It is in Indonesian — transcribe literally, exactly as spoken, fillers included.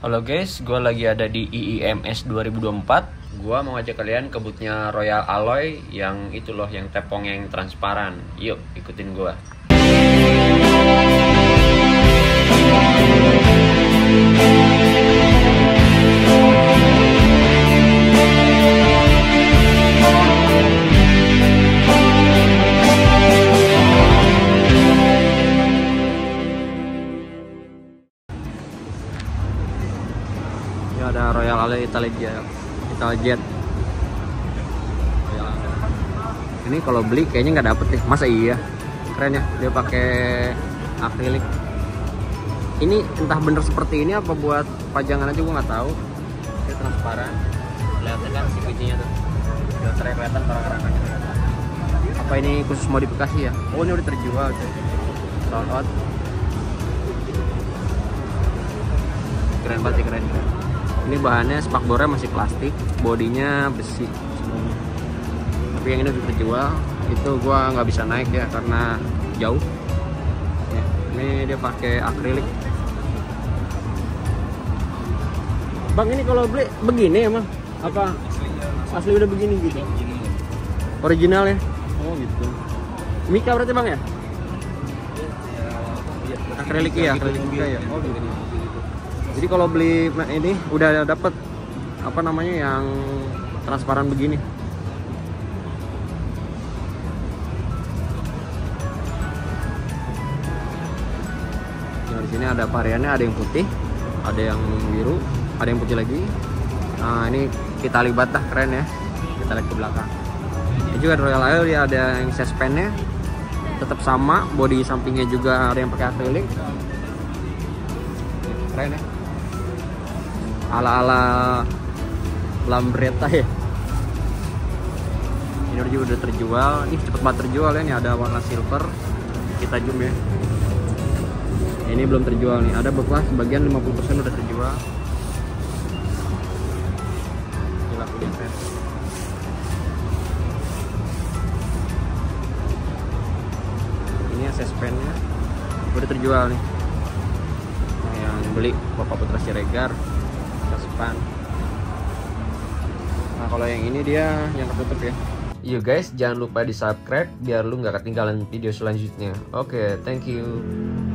Halo guys, gue lagi ada di I I M S dua ribu dua puluh empat. Gue mau ngajak kalian ke bootnya Royal Alloy yang itu loh, yang tepong yang transparan. Yuk, ikutin gue. Ada Royal Alloy Italia Italia Jet. Ini kalau beli kayaknya nggak dapet deh. Masa iya? Keren ya, dia pakai akrilik. Ini entah bener seperti ini apa buat pajangan aja, gue nggak tahu. Dia transparan. Lihat kan si kuncinya tuh. Filternya kelihatan, terang-terangannya. Apa ini khusus modifikasi ya? Oh, ini udah terjual tuh. Sold out. Keren banget sih, keren. Ini bahannya spakbornya masih plastik, bodinya besi semuanya. Tapi yang ini udah terjual, itu gua nggak bisa naik ya karena jauh. Ya, ini dia pakai akrilik. Bang, ini kalau beli begini emang apa asli udah begini gitu? Original ya? Oh gitu. Mika berarti bang ya? Akrilik ya, akrilik Mika ya. Oh gitu. Jadi kalau beli ini udah dapet apa namanya yang transparan begini. Nah, di sini ada variannya, ada yang putih, ada yang biru, ada yang putih lagi. Nah, ini kita libat dah, keren ya. Kita lihat ke belakang. Ini juga Royal Alloy, ada yang suspennya tetap sama, bodi sampingnya juga ada yang pakai akrilik. Keren ya. Ala-ala Lambretta ya. Ini juga udah terjual. Ini cepet banget terjual ya. Ini ada warna silver. Kita zoom ya. Ini belum terjual nih. Ada beberapa sebagian lima puluh persen udah terjual. Gila punya fans. Ini suspennya udah terjual nih. Nah, yang beli Bapak Putra Siregar. Depan. Nah kalau yang ini dia yang tertutup ya. Yuk guys, jangan lupa di subscribe biar lu nggak ketinggalan video selanjutnya. Oke, okay, thank you.